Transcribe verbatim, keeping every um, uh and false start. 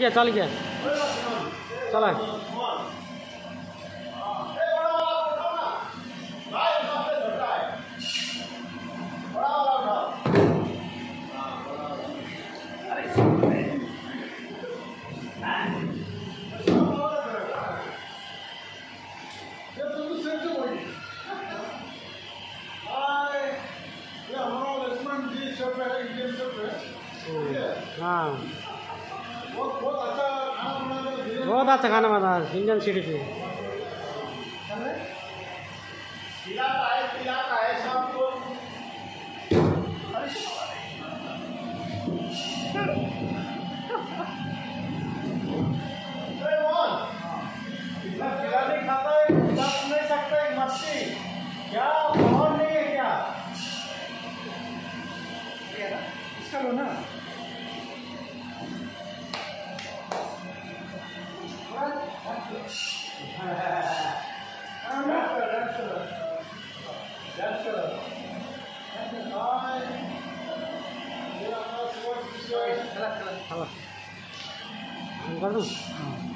चल गया चला हाँ बहुत अच्छा खाना बना इंडियन सिटी पे। क्या बहुत नहीं है क्या इसका लो ना कर दूँ।